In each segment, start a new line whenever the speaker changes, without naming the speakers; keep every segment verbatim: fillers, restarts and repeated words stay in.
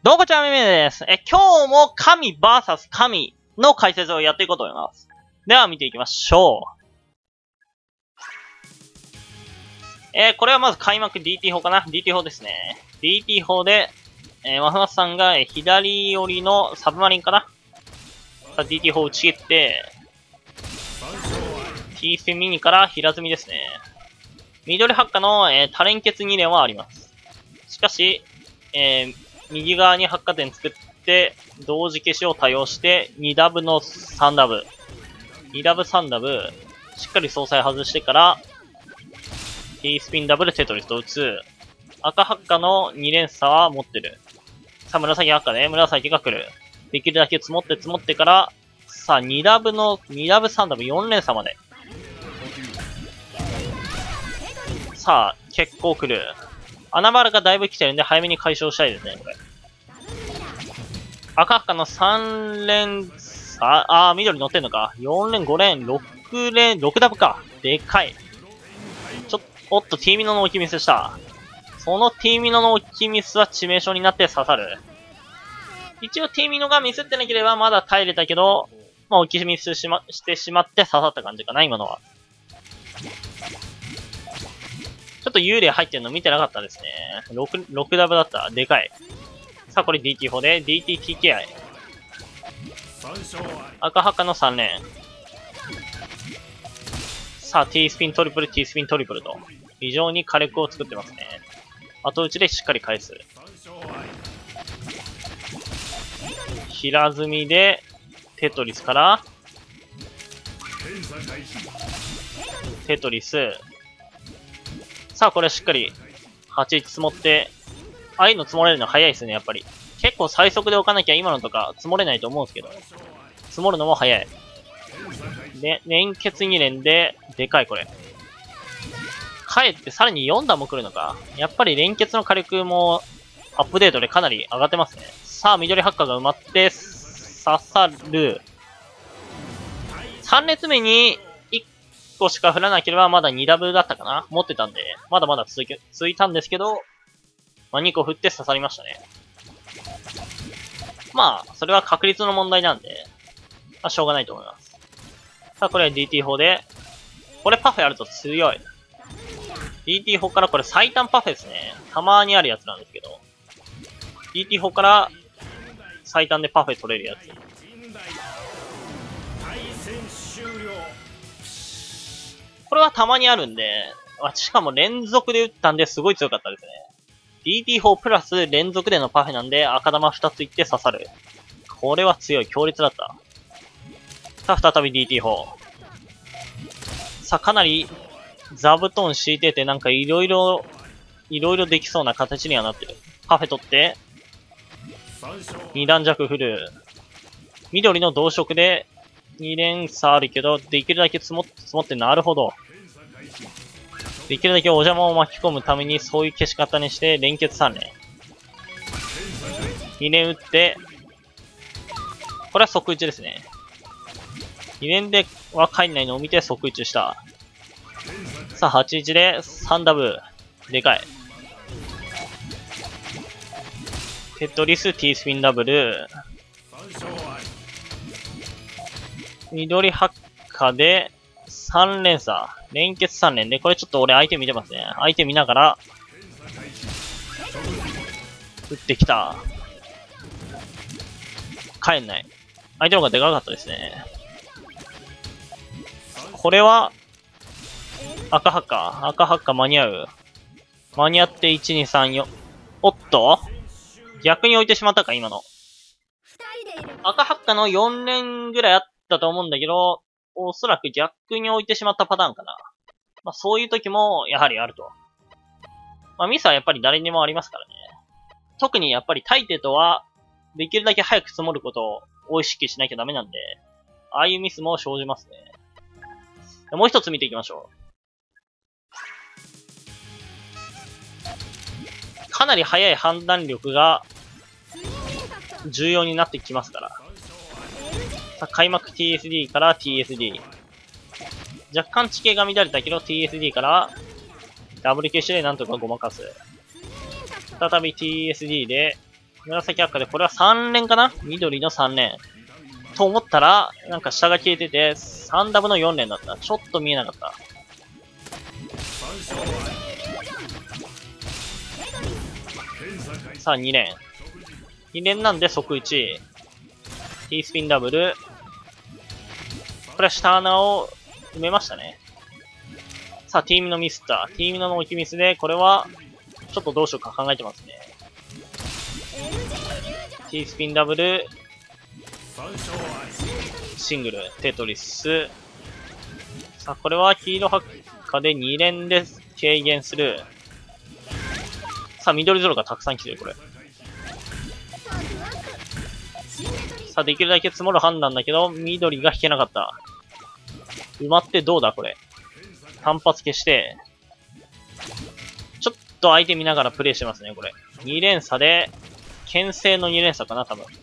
どうもちゃんめめです。え、今日も神 ブイエス 神の解説をやっていこうと思います。では見ていきましょう。えー、これはまず開幕 ディーティー 砲かな ?ディーティー 砲ですね。ディーティー 砲で、えー、ワフマスさんが左寄りのサブマリンかな ディーティー 砲を打ち切って、T スピンミニから平積みですね。緑ハッカの、えー、多連結に連はあります。しかし、えー、右側に発火点作って、同時消しを多用して、にダブのさんダブ。にダブさんダブ、しっかり総裁外してから、T スピンダブルテトリスと打つ。赤ハッカのに連鎖は持ってる。さあ、紫ハッカね。紫が来る。できるだけ積もって積もってから、さあ、にダブの、にダブさんダブよん連鎖まで。さあ、結構来る。穴丸がだいぶ来てるんで、早めに解消したいですね、これ。赤赤のさん連鎖、あー、緑乗ってんのか。よん連、ご連、ろく連、ろくダブか。でかい。ちょっと、おっと、T ミノの置きミスした。その T ミノの置きミスは致命傷になって刺さる。一応 T ミノがミスってなければまだ耐えれたけど、まあ、置きミスしま、してしまって刺さった感じかな、今のは。ちょっと幽霊入ってるの見てなかったですね。ろく、ろくダブだった。でかい。さあ、これ ディーティー 砲で、ディーティーティーケーアイ。赤ハッカのさん連。さあ、T スピントリプル、T スピントリプルと。非常に火力を作ってますね。後打ちでしっかり返す。平積みで、テトリスから、テトリス。さあ、これしっかり、はちいち積もって、ああいうの積もれるの早いですね、やっぱり。結構最速で置かなきゃ今のとか積もれないと思うんですけど、積もるのも早い。で、連結に連で、でかいこれ。かえってさらによん段も来るのか。やっぱり連結の火力もアップデートでかなり上がってますね。さあ、緑ハッカーが埋まって、刺さる。さん列目にいっこしか振らなければまだにダブだったかな持ってたんで、まだまだ続き、続いたんですけど、まあ、にこ振って刺さりましたね。まあ、それは確率の問題なんで、まあ、しょうがないと思います。さあ、これは ディーティー 砲で、これパフェあると強い。ディーティー 砲からこれ最短パフェですね。たまーにあるやつなんですけど、ディーティー 砲から最短でパフェ取れるやつ。これはたまにあるんで、しかも連続で打ったんですごい強かったですね。ディーティー 砲プラス連続でのパフェなんで赤玉ふたついって刺さる。これは強い。強烈だった。さあ、再び ディーティー 砲。さあ、かなり座布団敷いててなんかいろいろ、いろいろできそうな形にはなってる。パフェ取って、に段弱振る。緑の同色でに連鎖あるけど、できるだけ積もって、積もって、なるほど。できるだけお邪魔を巻き込むためにそういう消し方にして連結さん連。に連打って、これは即打ちですね。に連では帰んないのを見て即打ちした。さあ、はちいちでさんダブ。でかい。テトリス T スピンダブル。緑ハッカでさん連鎖。連結さん連で、これちょっと俺相手見てますね。相手見ながら、打ってきた。帰んない。相手の方がでかかったですね。これは、赤ハッカ。赤ハッカ間に合う。間に合っていち、に、さん、よん。おっと逆に置いてしまったか、今の。赤ハッカのよん連ぐらいあったと思うんだけど、おそらく逆に置いてしまったパターンかな。まあそういう時もやはりあると。まあミスはやっぱり誰にもありますからね。特にやっぱり大抵とは、できるだけ早く積もることを意識しなきゃダメなんで、ああいうミスも生じますね。もう一つ見ていきましょう。かなり早い判断力が重要になってきますから。さあ、開幕 ティーエスディー から ティーエスディー。若干地形が乱れたけど ティーエスディー からダブル消しでなんとかごまかす。再び ティーエスディー で紫赤で、これはさん連かな？緑のさん連。と思ったら、なんか下が消えてて、さんダブのよん連だった。ちょっと見えなかった。さあ、に連。に連なんで即いち。T スピンダブル。これは下穴を埋めましたね。さあ、ティーミのミスった。ティーミの置きミスで、これは、ちょっとどうしようか考えてますね。T スピンダブル。シングル、テトリス。さあ、これは黄色ハッカでに連で軽減する。さあ、緑ゾロがたくさん来てる、これ。さあ、できるだけ積もる判断だけど、緑が引けなかった。埋まってどうだ、これ。単発消して、ちょっと相手見ながらプレイしてますね、これ。に連鎖で、牽制のに連鎖かな、多分。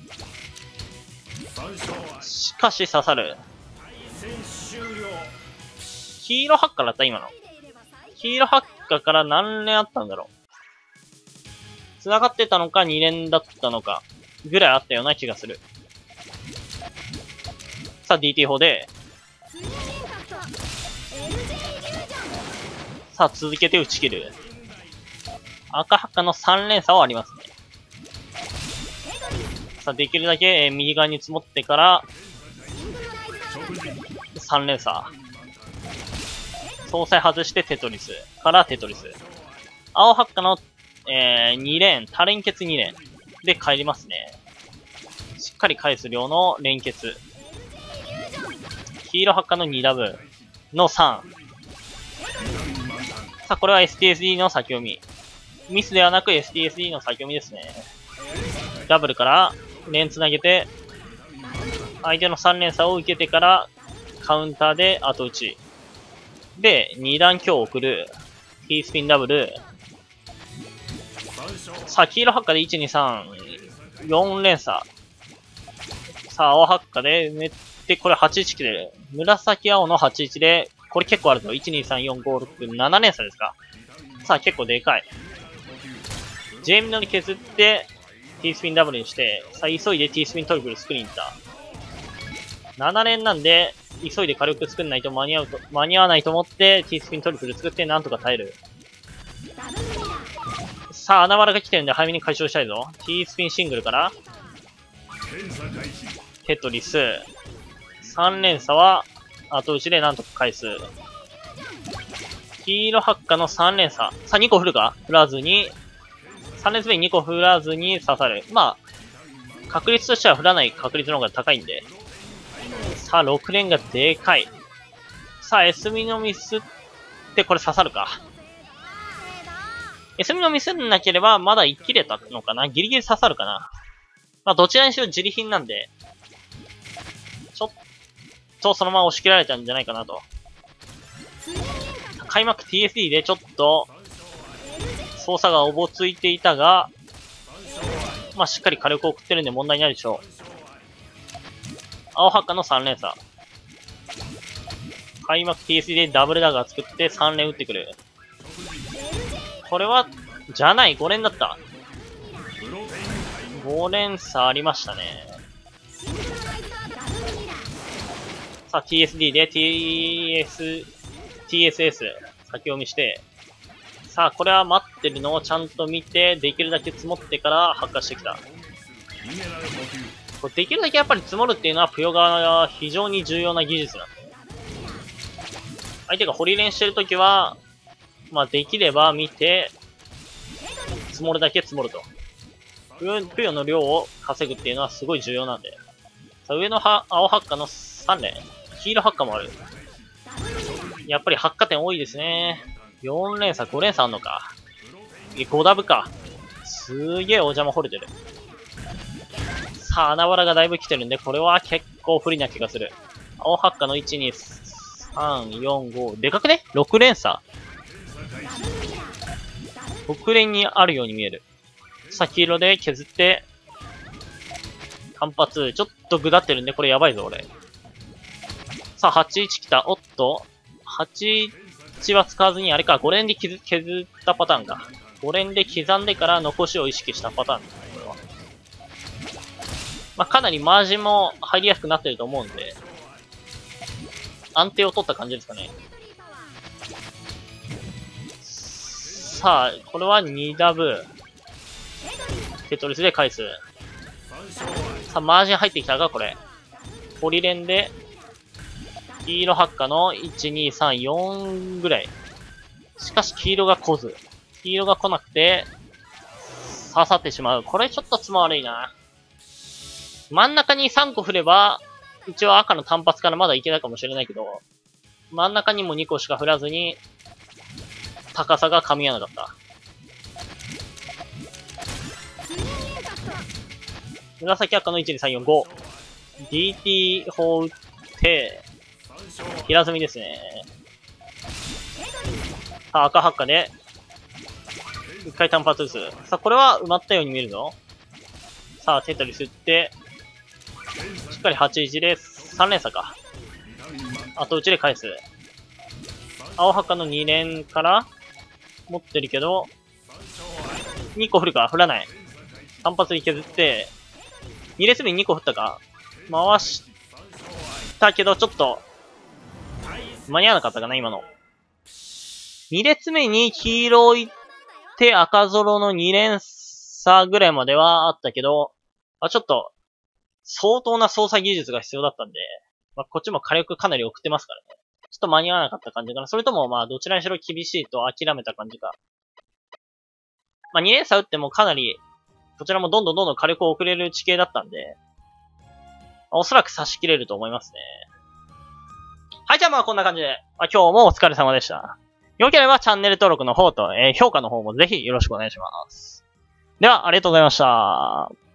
しかし刺さる。黄色ハッカだった今の。黄色ハッカから何連あったんだろう。繋がってたのかに連だったのか、ぐらいあったような気がする。さあ ディーティー 砲で、さあ続けて打ち切る。赤ハッカのさん連鎖はありますね。さあできるだけ、えー、右側に積もってから、さん連鎖。総裁外してテトリス。からテトリス。青ハッカの、えー、に連、多連結に連。で帰りますね。しっかり返す量の連結。黄色ハッカのにダブのさん。さあ、これは エスティーエスディー の先読み。ミスではなく エスティーエスディー の先読みですね。ダブルから連つなげて、相手のさん連鎖を受けてからカウンターで後打ち。で、に段強送る。T スピンダブル。さあ、黄色ハッカでいち、に、さん、よん連鎖。さあ、青ハッカで埋めて、これはちいち来てる。紫青のはちいちで、これ結構あるぞ。いち、に、さん、よん、ご、ろく、なな連鎖ですか。さあ、結構でかい。ジェイミノに削って、T スピンダブルにして、さあ、急いで T スピントリプル作りに行った。なな連なんで、急いで火力作んないと間に合うと、間に合わないと思って、T スピントリプル作ってなんとか耐える。さあ、穴割らが来てるんで早めに解消したいぞ。T スピンシングルから、テトリス。さん連鎖は、後打ちでなんとか返す。黄色ハッカのさん連鎖。さあ、にこ振るか振らずに、さん連鎖目ににこ振らずに刺さる。まあ、確率としては振らない確率の方が高いんで。さあ、ろく連がでかい。さあ、エスミのミスってこれ刺さるか。エスミのミスなければまだ生きれたのかな。ギリギリ刺さるかな。まあ、どちらにしろ自利品なんで、ちょっとそのまま押し切られたんじゃないかなと。開幕 ティーエスディー でちょっと、操作がおぼついていたが、まあ、しっかり火力を送ってるんで問題ないでしょう。青ハッカのさん連鎖。開幕 ティーエスディー でダブルダガー作ってさん連打ってくる。これは、じゃない、ご連だった。ご連鎖ありましたね。さあ ティーエスディー で ティーエス、ティーエスエス 先読みして、さあこれは待ってるのをちゃんと見て、できるだけ積もってから発火してきた。これできるだけやっぱり積もるっていうのはプヨ側が非常に重要な技術なんで。相手が掘り練してるときは、まあできれば見て、積もるだけ積もると。プヨの量を稼ぐっていうのはすごい重要なんで。さあ上のは青ハッカのさん連。黄色ハッカもある。やっぱりハッカ点多いですね。よん連鎖、ご連鎖あんのか。ごダブか。すげえお邪魔掘れてる。さあ、穴割らがだいぶ来てるんで、これは結構不利な気がする。青ハッカのいち、に、さん、よん、ご。でかくね ?ろく 連鎖。ろく連にあるように見える。さあ、黄色で削って、単発。ちょっとぐだってるんで、これやばいぞ、俺。さあ、はちいち来た。おっと。はちいちは使わずに、あれか、ご連で削ったパターンか。ご連で刻んでから残しを意識したパターンですね、これは。 まあ、かなりマージンも入りやすくなってると思うんで、安定を取った感じですかね。さあ、これはにダブ。テトリスで返す。さあ、マージン入ってきたか、これ。ポリレンで、黄色ハッカのいち、に、さん、よんぐらい。しかし、黄色が来ず。黄色が来なくて、刺さってしまう。これちょっとつま悪いな。真ん中にさんこ振れば、一応赤の単発からまだいけたかもしれないけど、真ん中にもにこしか振らずに、高さが噛み合わなかった。紫赤のいち、に、さん、よん、ご。ディーティー 砲打って、平積みですね。さあ、赤ハッカで、一回単発打つ。さあ、これは埋まったように見えるぞ。さあ、テトリス打って、しっかりはちいちでさん連鎖か。後打ちで返す。青ハッカのに連から持ってるけど、にこ振るか振らない。単発に削って、に列目ににこ振ったか回したけど、ちょっと、間に合わなかったかな、今の。に列目に黄色いって赤ゾロのに連鎖ぐらいまではあったけど、あ、ちょっと、相当な操作技術が必要だったんで、まあ、こっちも火力かなり送ってますからね。ちょっと間に合わなかった感じかな。それとも、まあ、どちらにしろ厳しいと諦めた感じか。まあ、に連鎖打ってもかなり、こちらもどんどんどんどん火力を送れる地形だったんで、おそらく差し切れると思いますね。はい、じゃあまあこんな感じで、まあ、今日もお疲れ様でした。よければチャンネル登録の方と、えー、評価の方もぜひよろしくお願いします。では、ありがとうございました。